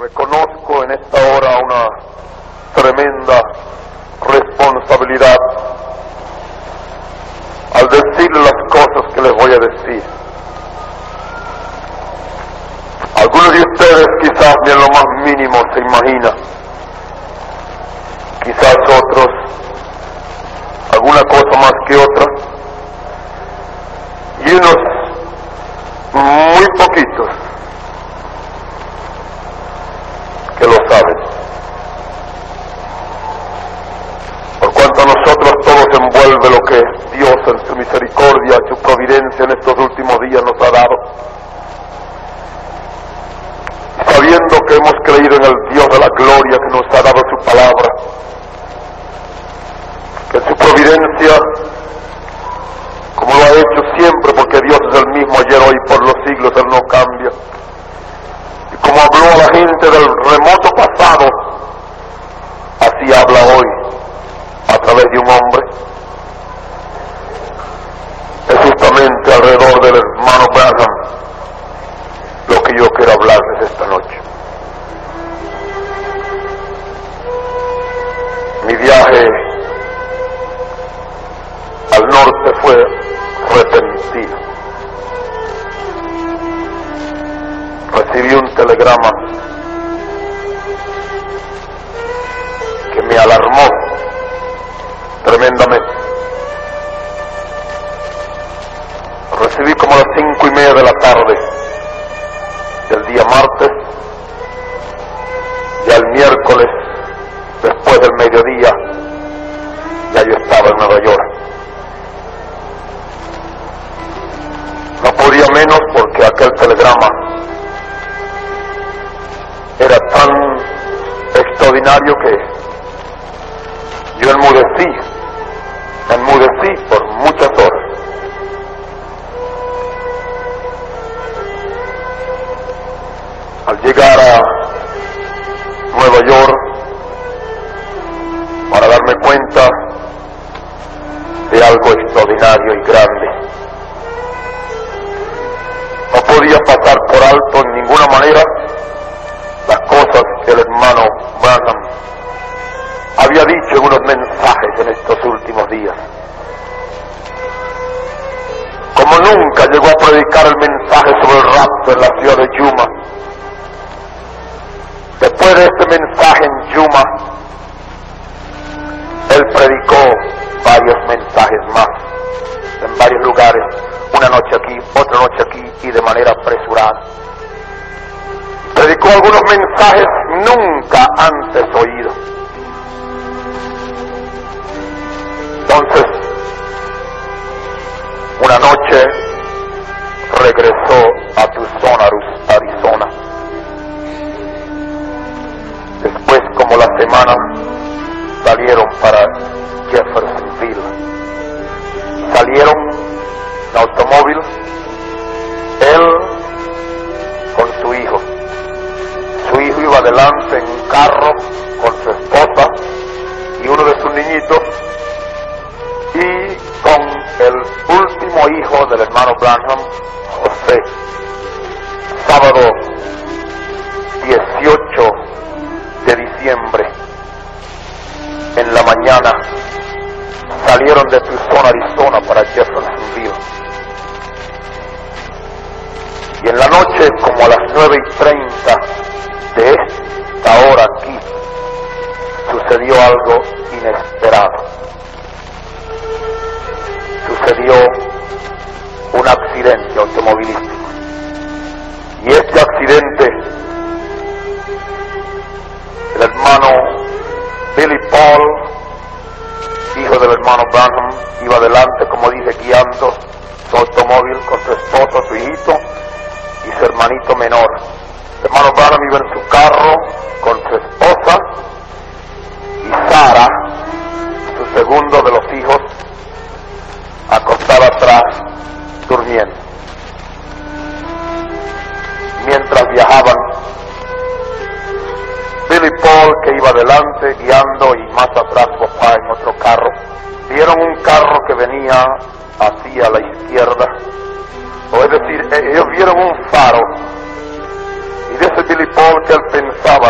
Reconozco en esta hora una tremenda responsabilidad al decirle las cosas que les voy a decir. Algunos de ustedes quizás ni en lo más mínimo se imagina, quizás otros alguna cosa más que otra, y unos muy poquitos que lo saben. Por cuanto a nosotros todos envuelve lo que Dios en su misericordia, su providencia en estos últimos días nos ha dado, sabiendo que hemos creído en el Dios de la gloria que nos ha dado su palabra, que su providencia, como lo ha hecho siempre, porque Dios es el mismo ayer, hoy, por los siglos, Él no cambia, y como habló a la gente del remoto pasado, así habla hoy a través de un hombre. Es justamente alrededor del hermano Branham lo que yo quiero hablarles esta noche. Mi viaje al norte fue repentino. Recibí un telegrama que me alarmó tremendamente. Recibí como a las 5:30 de la tarde del día martes, ya el miércoles, después del mediodía, ya yo estaba en Nueva York. No podía menos porque aquel telegrama era tan extraordinario que yo enmudecí por muchas horas. Al llegar a Nueva York, para darme cuenta de algo extraordinario y grande, no podía pasar por alto en ninguna manera las cosas que el hermano Branham había dicho en unos mensajes en estos últimos días. Como nunca llegó a predicar el mensaje sobre el rapto en la ciudad de Yuma, después de este mensaje en Yuma, él predicó varios mensajes más en varios lugares, una noche aquí, otra noche aquí, y de manera apresurada. Predicó algunos mensajes nunca antes oídos. Entonces, una noche regresó a Tucson, Arizona. Después, como la semana, salieron para Jeffersonville. Salieron en automóvil, él con su hijo. Su hijo iba adelante en un carro con su esposa y uno de sus niñitos, y con el último hijo del hermano Branham, José. Sábado 18 de diciembre, en la mañana, salieron de Tucson, Arizona, para Jeffersonville. Y en la noche, como a las 9:30 de esta hora aquí, sucedió algo inesperado. Sucedió un accidente automovilístico. Y este accidente, el hermano Billy Paul, hijo del hermano Branham, iba adelante, como dije, guiando su automóvil con su esposo, su hijito y su hermanito menor. El hermano Branham iba en su carro con su esposa y Sara, su segundo de los hijos, acostada atrás, durmiendo. Mientras viajaban, Billy Paul, que iba adelante guiando, y más atrás su papá en otro carro, vieron un carro que venía hacia la izquierda, o es decir, ellos vieron un faro, y dice Billy Paul que él pensaba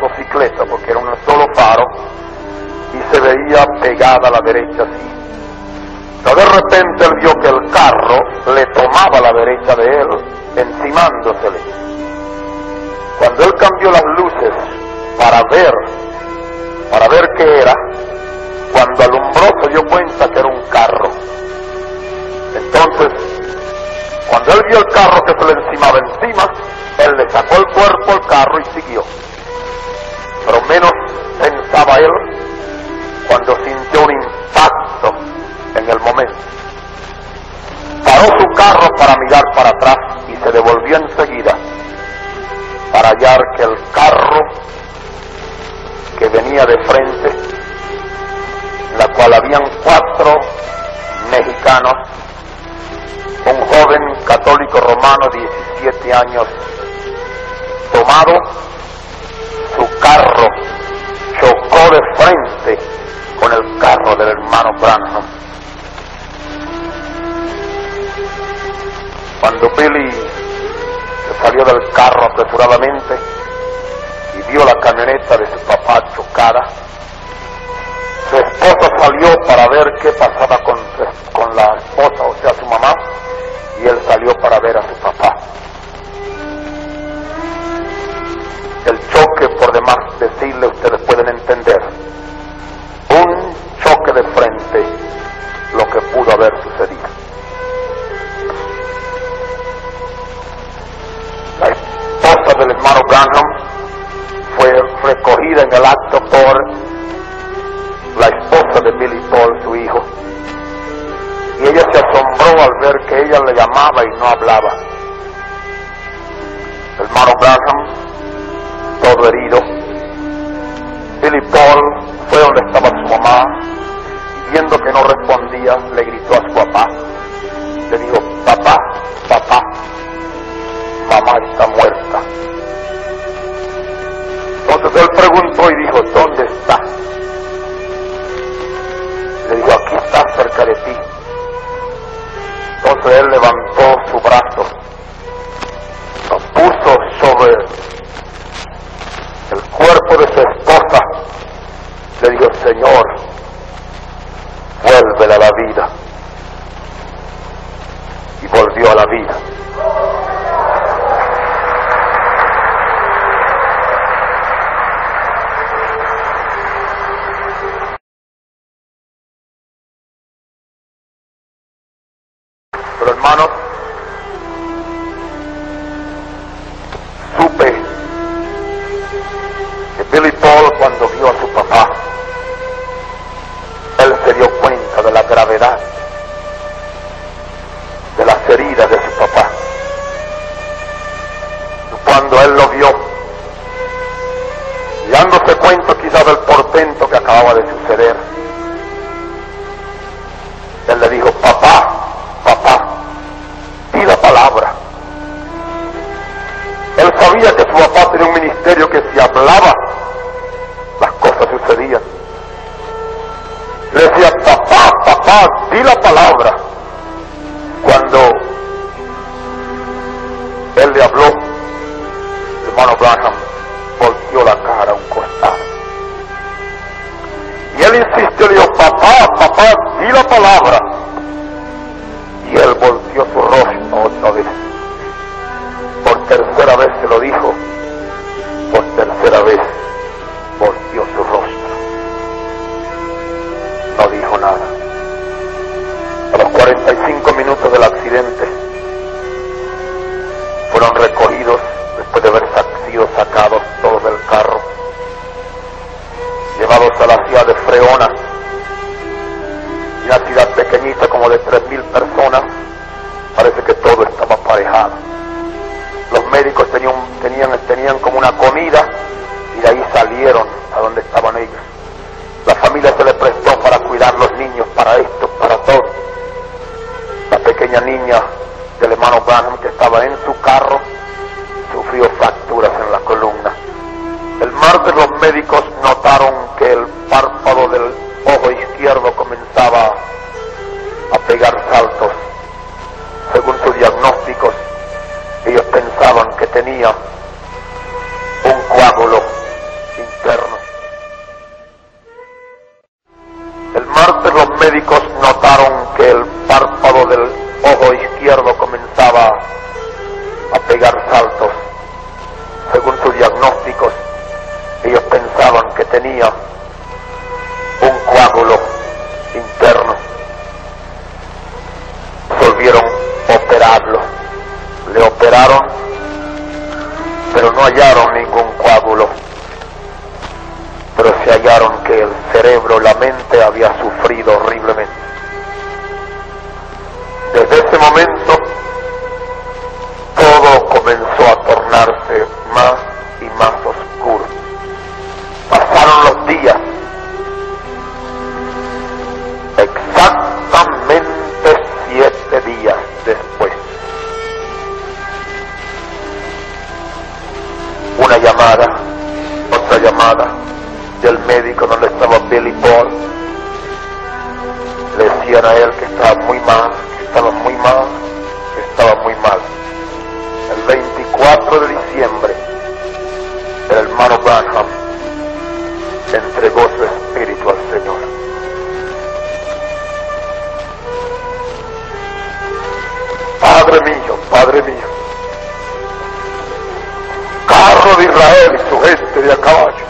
motocicleta, porque era un solo faro, y se veía pegada a la derecha así. Pero de repente él vio que el carro le tomaba a la derecha de él, encimándosele. Cuando él cambió las luces para ver qué era, cuando alumbró se dio cuenta que era un carro. Entonces, cuando él vio el carro que se le encimaba encima, él le sacó el cuerpo al carro y siguió. Pero menos pensaba él cuando sintió un impacto en el momento. Paró su carro para mirar para atrás y se devolvió enseguida para hallar que el carro que venía de frente, en la cual habían 4 mexicanos, un joven católico romano, 17 años, tomado, su carro chocó de frente con el carro del hermano Branham. Cuando Billy se salió del carro apresuradamente y vio la camioneta de su papá chocada, su esposa salió para ver qué pasaba con la esposa, o sea, su mamá, y él salió para ver a su papá. El choque, por demás decirle, ustedes pueden entender, un choque de frente, lo que pudo haber sucedido. La esposa del hermano Branham fue recogida en el acto por la esposa de Billy Paul, su hijo, y ella se asombró al ver que ella le llamaba y no hablaba. El hermano Branham, todo herido, Billy Paul fue donde estaba su mamá, y viendo que no respondía, le gritó a su papá, le dijo: papá, papá, mamá está muerta. Entonces él preguntó y dijo: ¿dónde está? Le dijo: aquí está, cerca de ti. Entonces él levantó su brazo, lo puso sobre el cuerpo de su esposa, le dijo: Señor, vuélvela a la vida. Y volvió a la vida. Pero hermanos, supe que Billy Paul, cuando vio a su papá, él se dio cuenta de la gravedad de las heridas de su papá. Cuando él lo vio, y dándose cuenta quizá del portento que acababa de suceder, él le dijo: papá, papá, di la palabra. Él sabía que su papá tenía un ministerio que si hablaba, las cosas sucedían. Le decía: papá, papá, di la palabra. Cuando él le habló, el hermano Branham volteó la cara a un costado. Y él insistió, le dijo: papá, papá, di la palabra. Y él volteó su rostro otra vez. Por tercera vez se lo dijo. Por tercera vez volteó su rostro. No dijo nada. A los 45 minutos del accidente, fueron recogidos después de haber sido sacados todos del carro, llevados a la ciudad de Freona, una ciudad pequeñita como de 3,000 personas. Parece que todo estaba aparejado. Los médicos tenían como una comida, y de ahí salieron a donde estaban ellos. La familia se le prestó para cuidar los niños, para esto, para todo. La pequeña niña del hermano Branham, que estaba en su carro, sufrió fracturas en la columna. El martes los médicos notaron que el párpado del ojo izquierdo comenzaba a pegar saltos. Según sus diagnósticos, ellos pensaban que tenía un coágulo ojo izquierdo comenzaba a pegar saltos. Según sus diagnósticos, ellos pensaban que tenía un coágulo interno. Resolvieron operarlo. Le operaron, pero no hallaron ningún coágulo. Pero se hallaron que el cerebro, la mente había sufrido horriblemente. Desde ese momento, todo comenzó a tornarse más y más oscuro. Pasaron los días. Exactamente 7 días después. Una llamada, otra llamada del médico donde estaba Billy Paul. Le decían a él que estaba muy mal, que estaba muy mal, que estaba muy mal. El 24 de diciembre, el hermano Branham entregó su espíritu al Señor. Padre mío, carro de Israel y su gente de a caballo.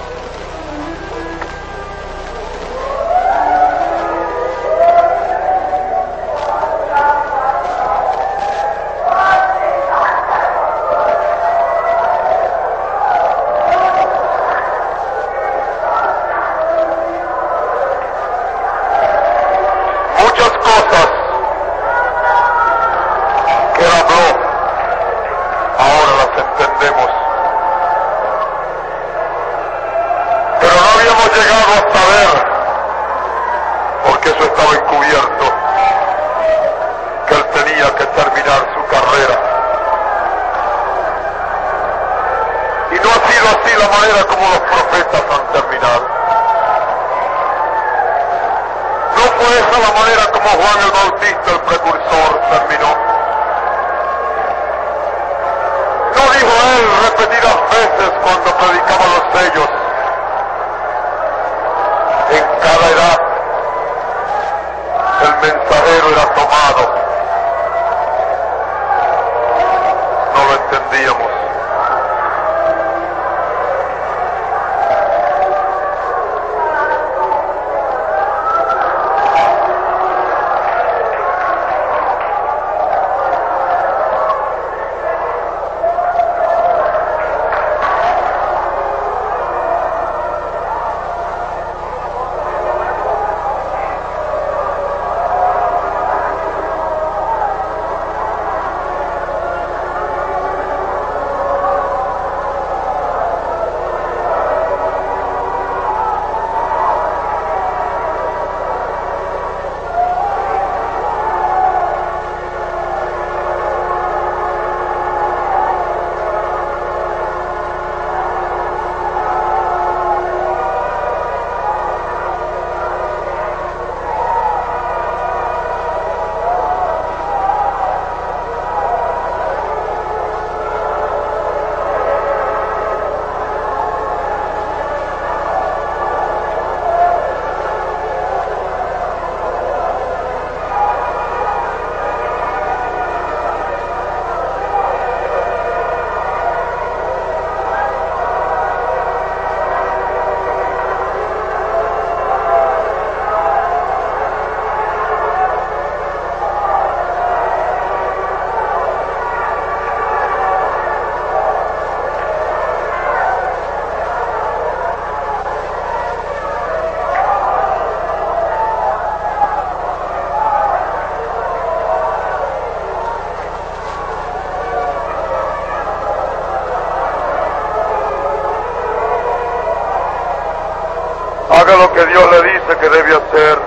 Haga lo que Dios le dice que debe hacer.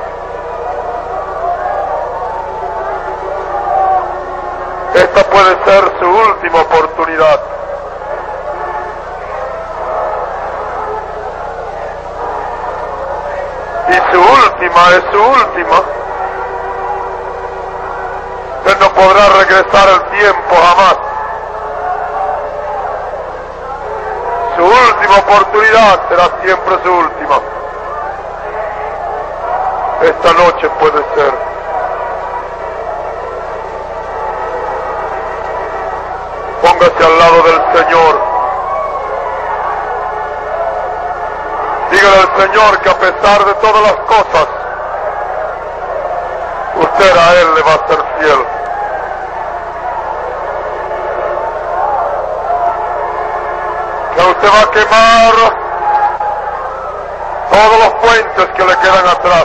Esta puede ser su última oportunidad. Y su última es su última. Usted no podrá regresar el tiempo jamás. Su última oportunidad será siempre su última. Esta noche puede ser. Póngase al lado del Señor. Dígale al Señor que a pesar de todas las cosas, usted a Él le va a ser fiel. Que usted va a quemar todos los puentes que le quedan atrás.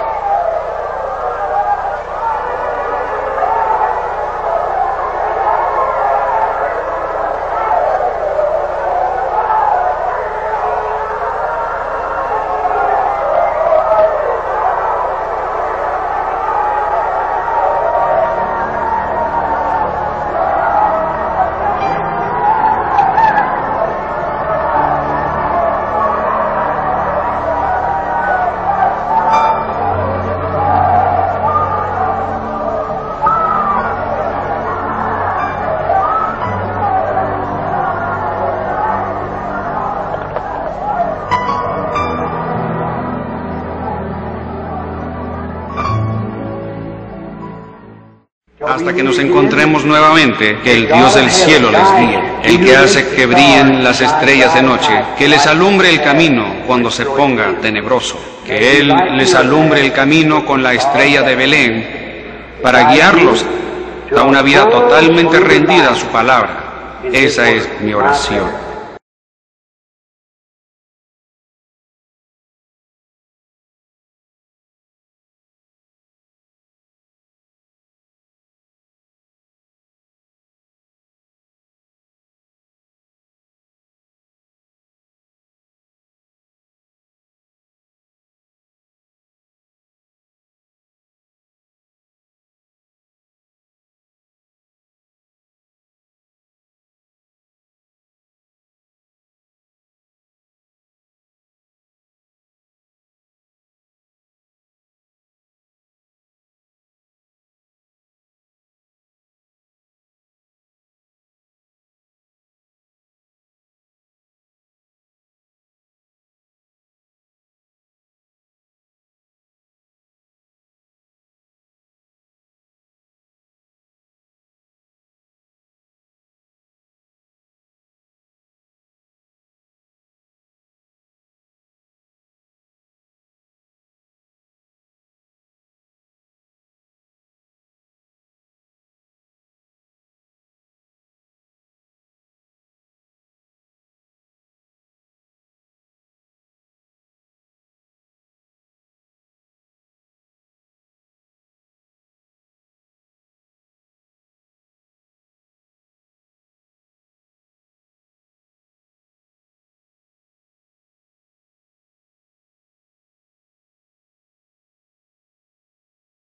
Hasta que nos encontremos nuevamente, que el Dios del cielo les guíe, el que hace que brillen las estrellas de noche, que les alumbre el camino cuando se ponga tenebroso, que Él les alumbre el camino con la estrella de Belén, para guiarlos a una vida totalmente rendida a su palabra. Esa es mi oración.